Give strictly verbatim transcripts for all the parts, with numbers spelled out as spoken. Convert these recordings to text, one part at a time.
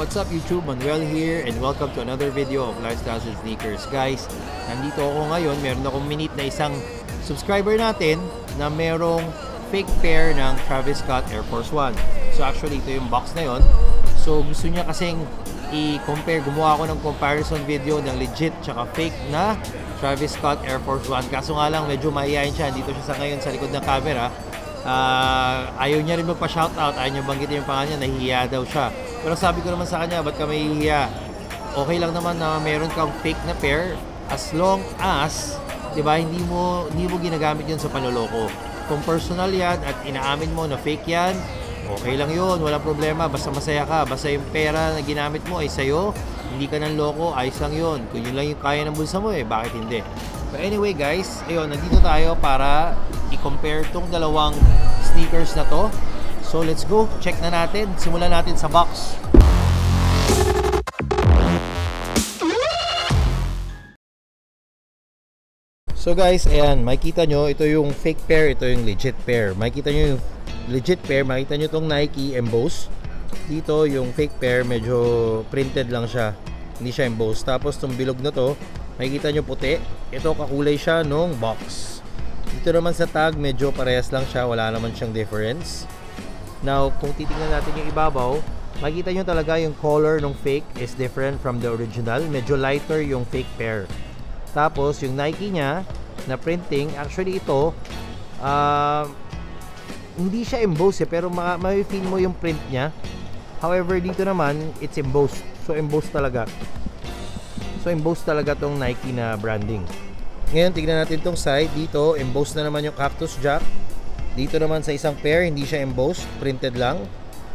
What's up YouTube? Manuel here and welcome to another video of Lifestyles and Sneakers. Guys, nandito ako ngayon, meron akong minute na isang subscriber natin na merong fake pair ng Travis Scott Air Force One. So actually ito yung box na yon. So gusto niya kasing i-compare, gumawa ako ng comparison video ng legit tsaka fake na Travis Scott Air Force One. Kaso nga lang medyo mahihayin siya, dito siya sa ngayon sa likod ng camera. Uh, ayaw niya rin magpa-shoutout, ayaw niya banggitin yung pangalan niya, nahihiya daw siya. Pero sabi ko naman sa kanya, ba't ka mahihiya? Okay lang naman na meron kang fake na pair as long as, di ba, hindi mo, hindi mo ginagamit yun sa panloloko. Kung personal yan at inaamin mo na fake yan, okay lang yun, walang problema, basta masaya ka. Basta yung pera na ginamit mo ay sa'yo, hindi ka ng loko, ayos lang yun. Kung yun lang yung kaya ng bulsa mo eh, bakit hindi? But anyway guys, ayun, nandito tayo para i-compare tong dalawang sneakers na to. So let's go, check na natin. Simulan natin sa box. So guys, ayan, makikita nyo, ito yung fake pair, ito yung legit pair. Makikita nyo yung legit pair, makikita nyo tong Nike emboss. Dito yung fake pair, medyo printed lang siya, hindi siya emboss. Tapos tong bilog na to, makikita nyo puti. Ito kakulay siya nung box. Dito naman sa tag, medyo parehas lang siya, wala naman siyang difference. Now, kung titingnan natin yung ibabaw, makikita nyo talaga yung color ng fake is different from the original. Medyo lighter yung fake pair. Tapos, yung Nike niya na printing, actually ito, uh, hindi siya embossed eh, pero ma-feel mo yung print niya. However, dito naman, it's embossed. So, embossed talaga. So, embossed talaga tong Nike na branding. Ngayon, tignan natin tong side. Dito, embossed na naman yung cactus jack. Dito naman sa isang pair, hindi siya embossed, printed lang.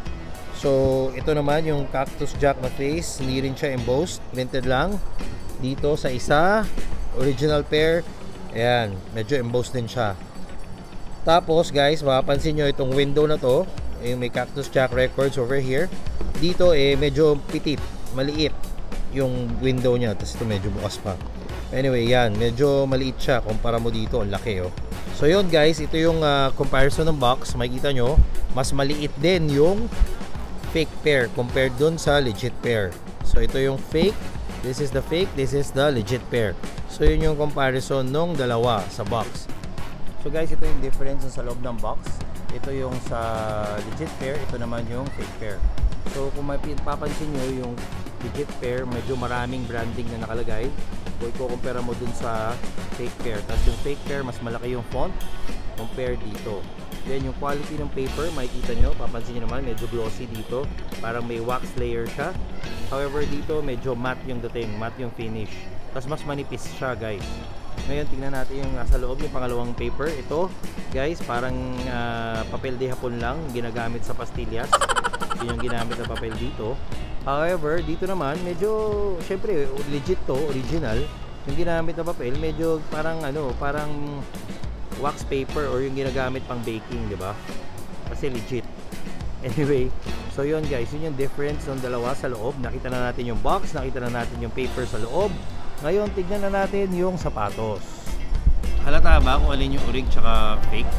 So, ito naman yung cactus jack na face, hindi rin siya embossed, printed lang. Dito sa isa, original pair, ayan, medyo embossed din siya. Tapos guys, mapapansin nyo itong window na to, yung may cactus jack records over here. Dito eh, medyo pitit, maliit yung window niya, tapos ito medyo bukas pa. Anyway, yan, medyo maliit siya kumpara mo dito, ang laki oh. So yun guys, ito yung uh, comparison ng box. Makikita nyo, mas maliit din yung fake pair compared dun sa legit pair. So ito yung fake, this is the fake, this is the legit pair. So yun yung comparison nung dalawa sa box. So guys, ito yung difference sa loob ng box. Ito yung sa legit pair, ito naman yung fake pair. So kung mapapansin nyo, yung legit pair, medyo maraming branding na nakalagay. Kung i-compare mo dun sa fake pair. Tapos yung fake pair, mas malaki yung font compare dito. Then yung quality ng paper, makikita nyo, papansin nyo naman, medyo glossy dito. Parang may wax layer siya. However dito, medyo matte yung dating, matte yung finish. Tapos mas manipis siya guys. Ngayon, tingnan natin yung nasa loob, yung pangalawang paper. Ito, guys, parang uh, papel de hapon lang, ginagamit sa pastillas. Yun yung ginamit na papel dito. However, dito naman, medyo, syempre, legit to, original. Yung ginamit na papel, medyo parang, ano, parang wax paper or yung ginagamit pang baking, di ba? Kasi legit. Anyway, so yun guys, yun yung difference ng dalawa sa loob. Nakita na natin yung box, nakita na natin yung paper sa loob. Ngayon, tignan na natin yung sapatos. Halata ba kung alin yung orig tsaka fake?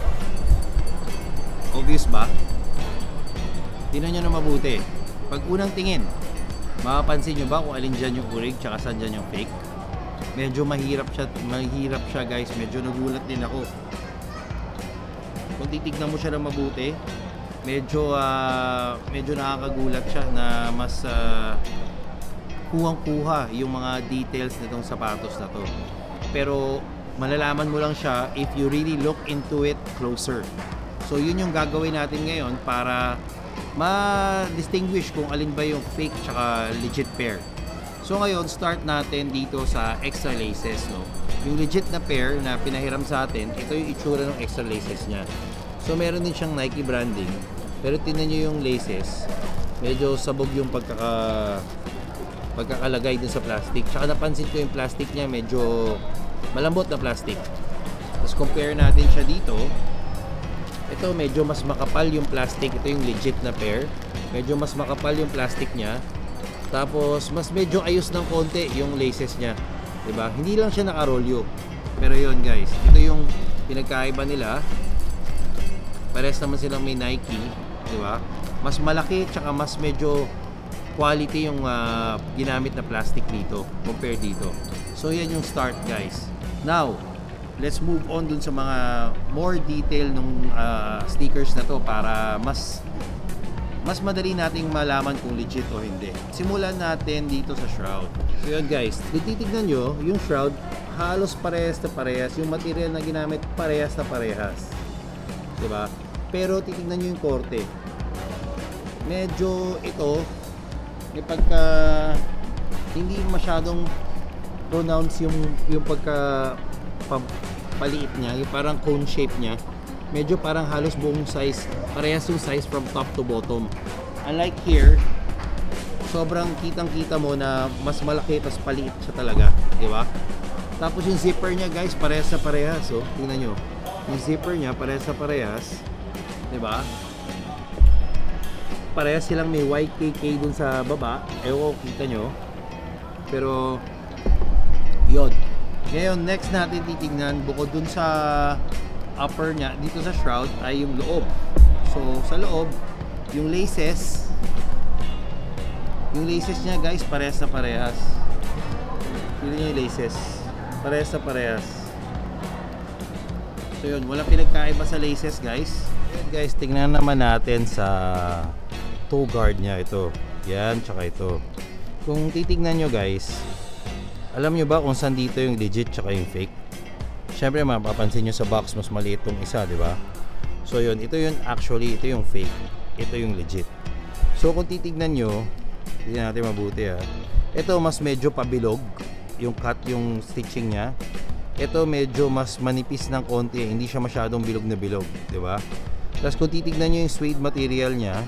Obvious ba? Tingnan nyo na mabuti. Pag unang tingin, mapapansin nyo ba kung alin dyan yung orig tsaka saan dyan yung fake? Medyo mahirap siya, mahirap siya guys. Medyo nagulat din ako. Kung titignan mo siya na mabuti, medyo uh, medyo nakakagulat siya na mas uh, kuhang-kuha yung mga details nitong sapatos na to. Pero malalaman mo lang siya if you really look into it closer. So yun yung gagawin natin ngayon para ma-distinguish kung alin ba yung fake tsaka legit pair. So ngayon, start natin dito sa extra laces, no? Yung legit na pair na pinahiram sa atin, ito yung itsura ng extra laces niya. So meron din siyang Nike branding, pero tingnan nyo yung laces, medyo sabog yung pagkaka pagkakalagay dun sa plastic. Tsaka napansin ko yung plastic niya, medyo malambot na plastic. Tapos compare natin siya dito. Ito medyo mas makapal yung plastic. Ito yung legit na pair. Medyo mas makapal yung plastic niya. Tapos mas medyo ayos ng konti yung laces niya, diba? Hindi lang siya nakarolyo. Pero yun guys, ito yung pinagkaiba nila. Pares naman silang may Nike, diba? Mas malaki tsaka mas medyo quality yung uh, ginamit na plastic dito compare dito. So yan yung start guys. Now let's move on dun sa mga more detail nung uh, stickers na to para mas mas madali nating malaman kung legit o hindi. Simulan natin dito sa shroud. So yun guys, kung titignan nyo, yung shroud halos parehas na parehas. Yung material na ginamit parehas na parehas, diba? Pero titignan nyo yung korte, medyo ito may pagka hindi masyadong pronounce yung, yung pagka pa, paliit niya, yung parang cone shape niya. Medyo parang halos buong size, parehas yung size from top to bottom. Unlike here, sobrang kitang-kita mo na mas malaki tas paliit siya talaga, di ba? Tapos yung zipper niya guys, parehas na parehas, oh. Tingnan nyo. Yung zipper niya, parehas na parehas, di ba? Parehas silang may Y K K dun sa baba. Ewan ko, kita nyo. Pero, yun. Ngayon, next natin titignan, bukod dun sa upper niya, dito sa shroud ay yung loob. So sa loob, yung laces, yung laces niya guys, parehas na parehas. Yun yung laces, parehas na parehas. So yun, walang pinagkaiba sa laces guys. Yun guys, tingnan naman natin sa toe guard niya. Ito, yan, tsaka ito. Kung titignan nyo guys, alam nyo ba kung saan dito yung legit tsaka yung fake? Siyempre mapapansin nyo sa box mas maliit tong isa, di ba? So yun, ito yun actually, ito yung fake, ito yung legit. So kung titignan nyo, tignan natin mabuti ha. Ito mas medyo pabilog yung cut, yung stitching nya. Ito medyo mas manipis ng konti, hindi siya masyadong bilog na bilog, di ba? Tapos kung titignan nyo yung suede material nya,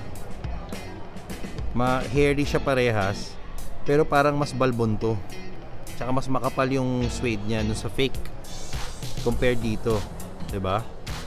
ma-hairy siya parehas, pero parang mas balbon to. Tsaka mas makapal yung suede nya no sa fake compare dito, 'di ba?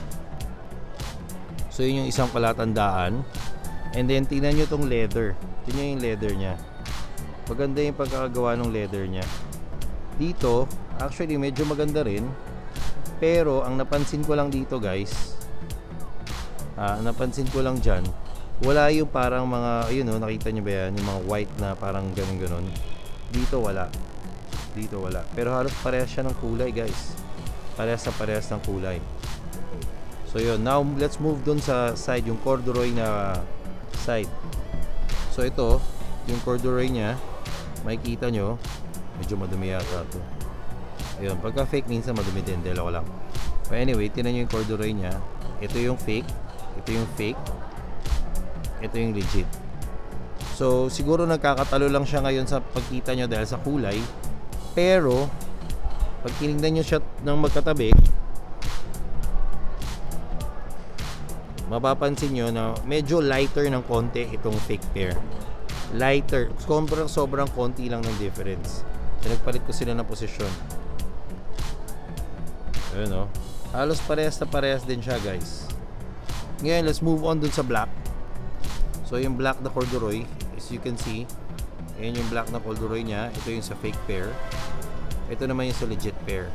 So yun yung isang palatandaan. And then tingnan niyo tong leather. Tingnan yung leather niya. Maganda yung pagkakagawa ng leather niya. Dito, actually medyo maganda rin. Pero ang napansin ko lang dito, guys, ah, napansin ko lang diyan, wala yung parang mga, ayun oh, nakita niyo ba yan, yung mga white na parang ganun-ganon. Dito wala. Dito wala. Pero halos parehas siya ng kulay, guys. Parehas na parehas ng kulay. So yun, now let's move dun sa side, yung corduroy na side. So ito, yung corduroy nya, makikita nyo, medyo madumi yata ito. Ayun, pagka fake minsan madumi din, dahil ako lang. But anyway, tinan nyo yung corduroy nya. Ito yung fake, ito yung fake, ito yung legit. So siguro nagkakatalo lang siya ngayon sa pagkita nyo dahil sa kulay. Pero pag tinignan nyo siya ng magkatabi, mapapansin nyo na medyo lighter ng konti itong fake pair. Lighter, sobrang sobrang konti lang ng difference. So, nagpalit ko sila ng posisyon. Ayun o, halos parehas na parehas din siya guys. Ngayon let's move on dun sa black. So yung black na corduroy, as you can see, ayan yung black na corduroy nya. Ito yung sa fake pair. Ito naman yung sa legit pair.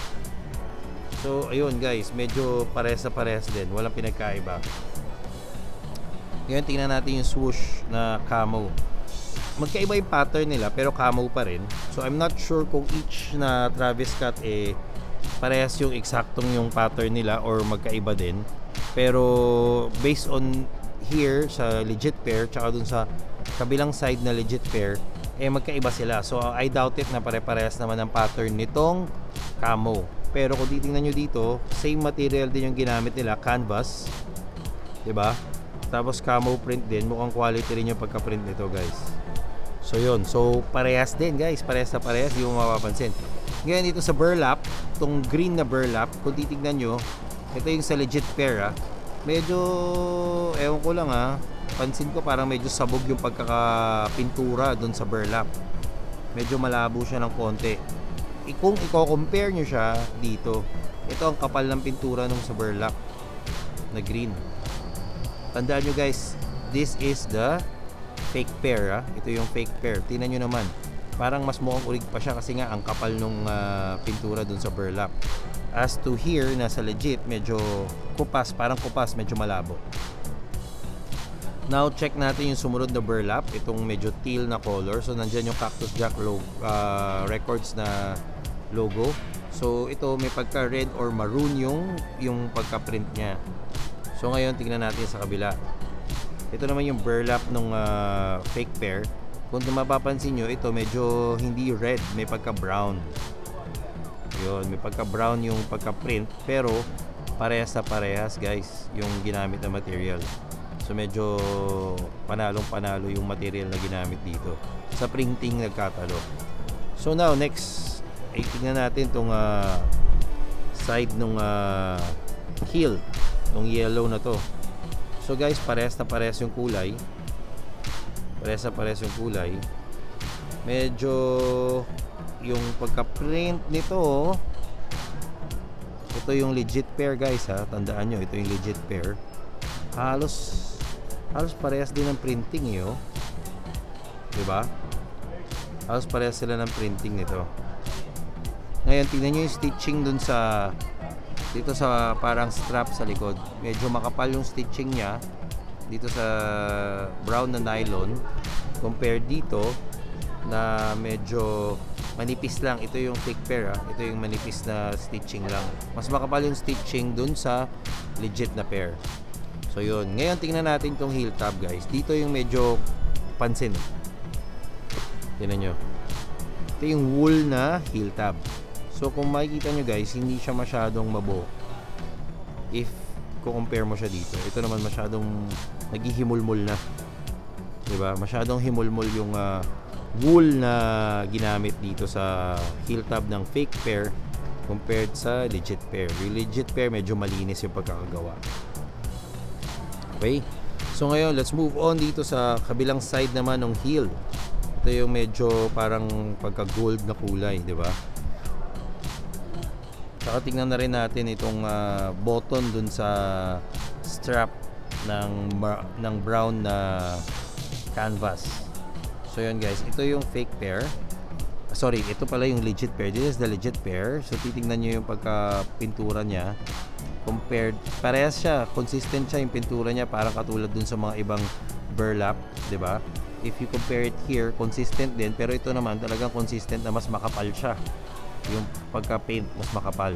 So ayun guys, medyo parehas na parehas din, walang pinagkaiba. Ngayon tingnan natin yung swoosh na camo. Magkaiba yung pattern nila pero camo pa rin. So I'm not sure kung each na Travis Scott eh parehas yung eksaktong yung pattern nila or magkaiba din. Pero based on here sa legit pair tsaka dun sa kabilang side na legit pair, eh magkaiba sila. So I doubt it na pare-parehas naman ang pattern nitong camo. Pero kung titingnan nyo dito, same material din yung ginamit nila, canvas, diba? Tapos camo print din, mukhang quality rin yung pagka-print nito guys. So yun, so parehas din guys, parehas na parehas, di mo mapapansin. Ngayon dito sa burlap, itong green na burlap, kung titignan nyo, ito yung sa legit pair ha. Medyo, ewan ko lang ha, pansin ko parang medyo sabog yung pagkakapintura dun sa burlap. Medyo malabo siya ng konti. I kung i-compare nyo siya dito, ito ang kapal ng pintura nung sa burlap na green. Tandaan nyo guys, this is the fake pair ha. Ito yung fake pair. Tingnan nyo naman, parang mas mukhang urig pa siya kasi nga ang kapal nung uh, pintura dun sa burlap. As to here, nasa legit, medyo kupas, parang kupas, medyo malabo. Now, check natin yung sumunod na burlap. Itong medyo teal na color. So, nandyan yung Cactus Jack logo, uh, Records na logo. So, ito may pagka-red or maroon yung, yung pagka-print niya. So, ngayon, tingnan natin sa kabila. Ito naman yung burlap ng uh, fake pair. Kung mapapansin nyo, ito medyo hindi red. May pagka-brown. Yun, may pagka-brown yung pagka-print. Pero, parehas na parehas, guys, yung ginamit na material. So medyo panalong panalo yung material na ginamit dito sa printing nagkatalo. So now next ay tingnan natin tong uh, side nung uh, heel, tong yellow na to. So guys, parehas na parehas yung kulay. Parehas na parehas yung kulay. Medyo yung pagka-print nito, ito yung legit pair, guys, ha. Tandaan nyo, ito yung legit pair. Halos halos parehas din ng printing eh, oh. Diba? Halos parehas sila ng printing nito. Ngayon, tingnan nyo yung stitching dun sa dito sa parang strap sa likod. Medyo makapal yung stitching nya dito sa brown na nylon compared dito na medyo manipis lang. Ito yung thick pair, ah. Ito yung manipis na stitching lang. Mas makapal yung stitching dun sa legit na pair. So yun, ngayon tingnan natin tong heel tab, guys. Dito yung medyo pansin. Tingnan nyo. Ito yung wool na heel tab. So kung makikita nyo, guys, hindi siya masyadong mabuo. If compare mo siya dito, ito naman masyadong naghihimulmul na. Diba? Masyadong himulmul yung uh, wool na ginamit dito sa heel tab ng fake pair compared sa legit pair. Yung legit pair medyo malinis yung pagkakagawa. Okay, so ngayon let's move on dito sa kabilang side naman ng heel. Ito yung medyo parang pagka gold na kulay, di ba? Saka tingnan na rin natin itong uh, button dun sa strap ng, ng brown na canvas. So yun, guys, ito yung fake pair. Sorry, ito pala yung legit pair. This is the legit pair. So titingnan nyo yung pagka pintura nya. Compared, parehas siya, consistent siya yung pintura niya, parang katulad dun sa mga ibang burlap, 'di ba? If you compare it here, consistent din, pero ito naman talagang consistent na mas makapal siya. Yung pagka-paint mas makapal.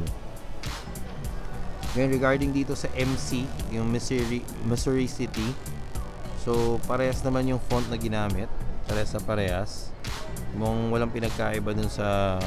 Ngayon regarding dito sa M C, yung Missouri, Missouri City. So parehas naman yung font na ginamit, parehas na parehas. Mong walang pinagkaiba dun sa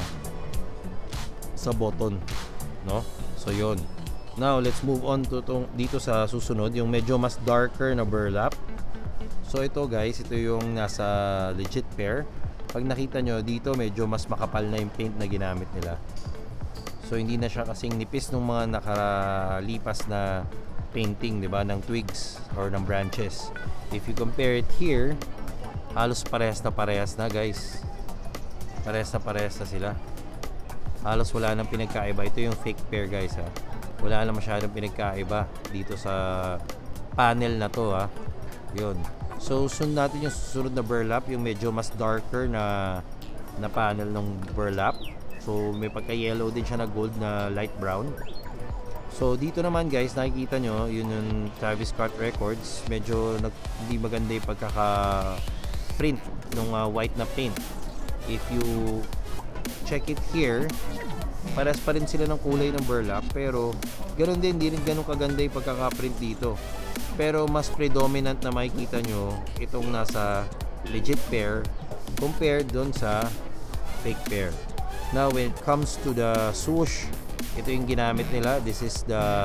sa button, no? So 'yon. Now, let's move on to tong, dito sa susunod, yung medyo mas darker na burlap. So, ito, guys, ito yung nasa legit pair. Pag nakita nyo, dito medyo mas makapal na yung paint na ginamit nila. So, hindi na siya kasing nipis ng mga nakalipas na painting, di ba, ng twigs or ng branches. If you compare it here, halos parehas na parehas na, guys. Parehas na parehas na sila. Halos wala nang pinagkaiba. Ito yung fake pair, guys, ha. Wala na masyadong pinagkaiba dito sa panel na to, ha. Yun. So sunod natin yung susunod na burlap, yung medyo mas darker na na panel ng burlap. So may pagka yellow din siya na gold na light brown. So dito naman, guys, nakikita nyo yun yung Travis Scott Records. Medyo nag, hindi maganda yung pagkaka print ng uh, white na paint. If you check it here, pares pa rin sila ng kulay ng burlap, pero ganoon din, hindi rin ganun kaganda yung pagkaka-print dito. Pero mas predominant na makikita nyo itong nasa legit pair compared doon sa fake pair. Now when it comes to the swoosh, ito yung ginamit nila. This is the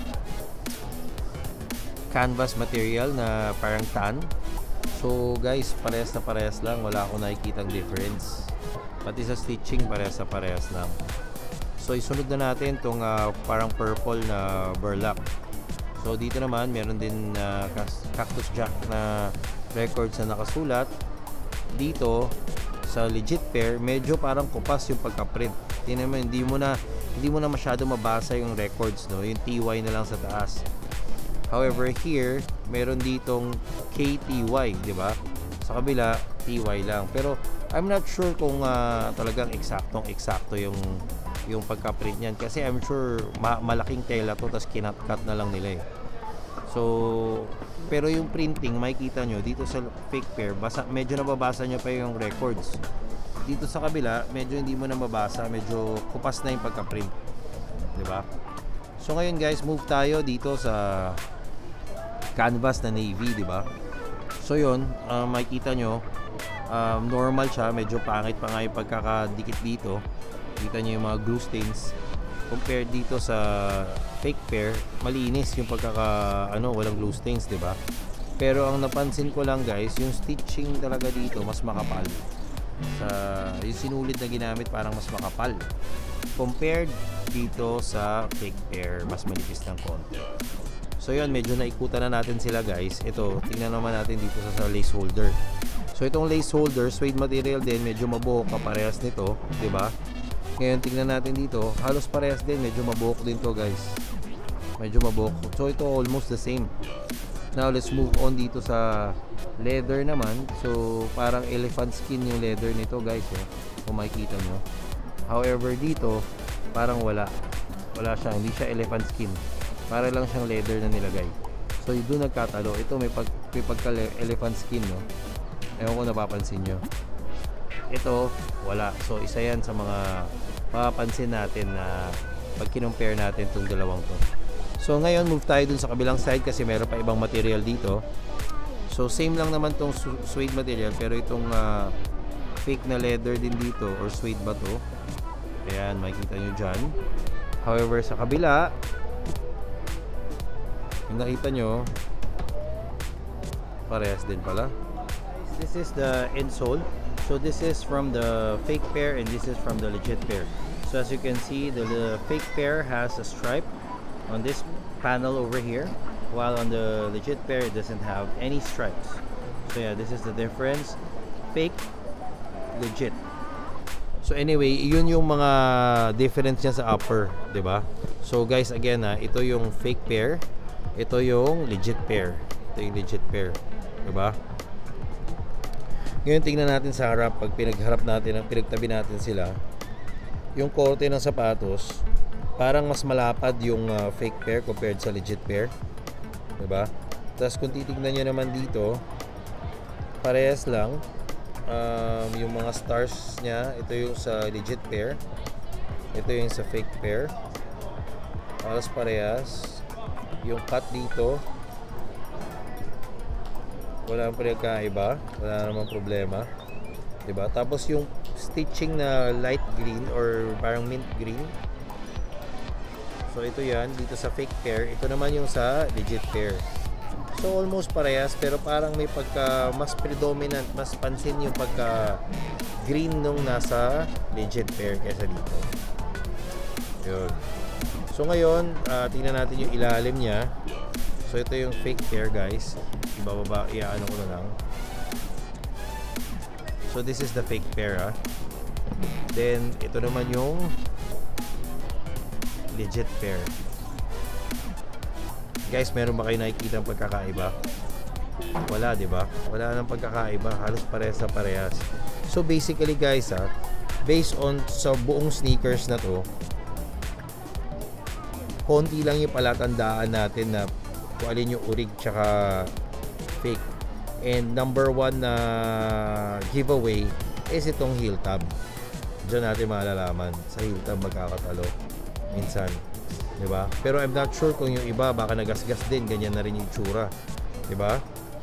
canvas material na parang tan. So guys, parehas na parehas lang, wala akong nakikitang difference. Pati sa stitching, parehas na parehas lang. So isunod na natin itong uh, parang purple na burlap. So dito naman meron din uh, Cactus Jack na records na nakasulat. Dito sa legit pair, medyo parang kupas yung pagka-print. Tingnan mo, hindi mo na hindi mo na masyado mabasa yung records, no? Yung T Y na lang sa taas. However, here meron ditong K T Y, di ba? Sa kabila T Y lang. Pero I'm not sure kung uh, talagang eksaktong eksakto yung yung pagka-print niyan, kasi I'm sure ma malaking tela to, tapos kinat-cut na lang nila eh. So, pero yung printing, makikita nyo dito sa fake pair, basa, medyo nababasa nyo pa yung records. Dito sa kabila, medyo hindi mo na mabasa, medyo kupas na yung pagka-print, di ba? So ngayon guys, move tayo dito sa canvas na navy, di ba? So yun, uh, makikita nyo, um, normal siya, medyo pangit pa nga yung pagkakadikit dito. Kita nyo yung mga glue stains. Compared dito sa fake pair, malinis yung pagkaka, ano, walang glue stains, di ba? Pero ang napansin ko lang guys, yung stitching talaga dito mas makapal. Sa yung sinulid na ginamit parang mas makapal compared dito sa fake pair, mas manipis ng konti. So yun, medyo naikutan na natin sila guys. Ito, tingnan naman natin dito sa, sa lace holder. So itong lace holder, suede material din, medyo mabuhok kaparehas nito, di ba? Ngayon tingnan natin dito, halos parehas din, medyo mabuhok din to guys. Medyo mabuhok. So ito almost the same. Now let's move on dito sa leather naman. So parang elephant skin yung leather nito guys, eh, kung makikita nyo. However dito parang wala. Wala siya, hindi siya elephant skin. Para lang siyang leather na nilagay. So doon nagkatalo. Ito may, pag, may pagka elephant skin, no? Ewan ko napapansin nyo. Ito wala. So isa yan sa mga mapapansin natin na pag kinumpare natin itong dalawang to. So ngayon move tayo dun sa kabilang side kasi meron pa ibang material dito. So same lang naman tong suede material, pero itong uh, fake na leather din dito, or suede ba to? Ayan, makikita nyo dyan. However sa kabila, yung nakita nyo, parehas din pala. This is the insole. So this is from the fake pair and this is from the legit pair. So as you can see, the, the fake pair has a stripe on this panel over here, while on the legit pair it doesn't have any stripes. So yeah, this is the difference. Fake, legit. So anyway, yun yung mga difference niya sa upper, 'di ba? So guys, again ha, ito yung fake pair, ito yung legit pair. Ito yung legit pair, 'di ba? Ngayon tingnan natin sa harap, pag pinagharap natin, ang pinagtabi natin sila, yung korte ng sapatos, parang mas malapad yung uh, fake pair compared sa legit pair, diba? Tapos kung titignan nyo naman dito, parehas lang. Um, yung mga stars nya, ito yung sa legit pair, ito yung sa fake pair, halos parehas. Yung cut dito, wala nang pinagkaiba, wala namang problema, diba? Tapos yung stitching na light green or parang mint green, so ito yan dito sa fake pair, ito naman yung sa legit pair. So almost parehas, pero parang may pagka mas predominant, mas pansin yung pagka green nung nasa legit pair kaysa dito. Yun. So ngayon, uh, tingnan natin yung ilalim niya. So ito yung fake pair guys. Ibababa, iaano ko na lang. So this is the fake pair, ah. Then ito naman yung legit pair. Guys, meron ba kayo nakikita ang pagkakaiba? Wala, di ba? Wala nang pagkakaiba, halos parehas sa parehas. So basically guys, ah, based on sa buong sneakers na to, konti lang yung palatandaan natin na kung alin yung orig tsaka fake. And number one na giveaway is itong heel tab. Diyan natin malalaman sa heel tab magkakatalo minsan, di ba? Pero I'm not sure kung yung iba baka nagasgas din, ganyan na rin yung itsura, di ba?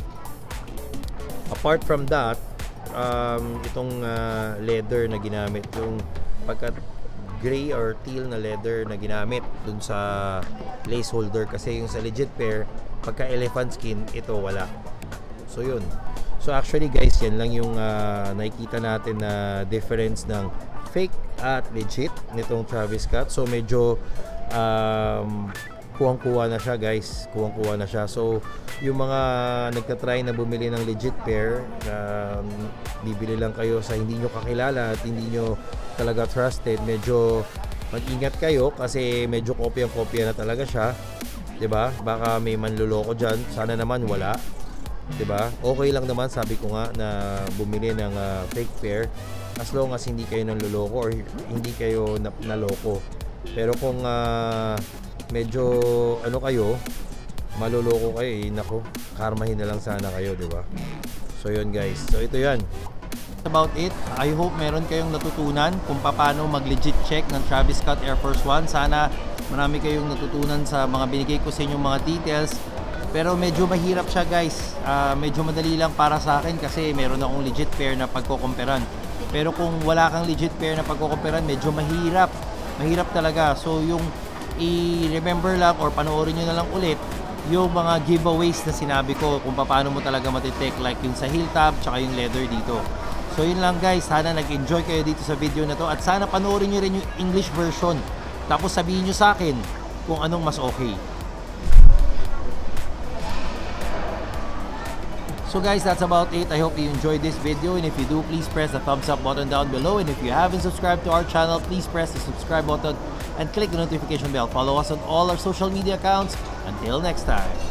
Apart from that, um, itong uh, leather na ginamit, yung pagka gray or teal na leather na ginamit dun sa lace holder, kasi yung sa legit pair pagka elephant skin, ito wala. So yun. So actually guys, yan lang yung uh, nakikita natin na difference ng fake at legit nitong Travis Scott. So medyo um, kuwang-kuwa na siya guys, kuwang-kuwa na siya. So yung mga nagtatry na bumili ng legit pair, um, bibili lang kayo sa hindi nyo kakilala at hindi nyo talaga trusted, medyo mag-ingat kayo kasi medyo kopya-kopya na talaga siya, 'di ba? Baka may manloloko diyan, sana naman wala, 'di ba? Okay lang naman, sabi ko nga, na bumili ng uh, fake pair as long as hindi kayo nanloloko or hindi kayo naloko. Pero kung uh, medyo ano kayo, maluloko kayo eh. Nako, karmahin na lang sana kayo, di ba? So yun guys, so ito yan. About it, I hope meron kayong natutunan kung paano mag-legit check ng Travis Scott Air Force One. Sana marami kayong natutunan sa mga binigay ko sa inyong mga details. Pero medyo mahirap siya guys, uh, medyo madali lang para sa akin kasi meron akong legit pair na pagkokomperan. Pero kung wala kang legit pair na pagkokomperan, medyo mahirap. Mahirap talaga. So yung i-remember lang or panoorin nyo na lang ulit yung mga giveaways na sinabi ko kung paano mo talaga matitake, like yung sa heel tab tsaka yung leather dito. So yun lang guys, sana nag-enjoy kayo dito sa video na to at sana panoorin nyo rin yung English version tapos sabihin nyo sa akin kung anong mas okay. So guys, that's about it. I hope you enjoyed this video, and if you do, please press the thumbs up button down below, and if you haven't subscribed to our channel, please press the subscribe button and click the notification bell. Follow us on all our social media accounts. Until next time.